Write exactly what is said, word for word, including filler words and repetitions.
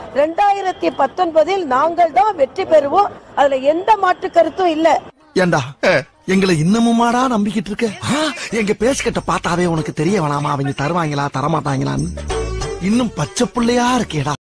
ரெண்டாயிரத்தி பத்தொன்பதில் நாங்கள் தான் வெற்றி பெறுவோம். அதுல எந்த மாற்று கருத்தும் இல்ல. ஏண்டா எங்களை இன்னமுமாடா நம்பிக்கிட்டு இருக்க? எங்க பேசிக்கிட்ட பார்த்தாவே உனக்கு தெரிய வேணாமா அவங்க தருவாங்களா தரமாட்டாங்களான்னு? இன்னும் பச்சை புள்ளையா இருக்கேடா.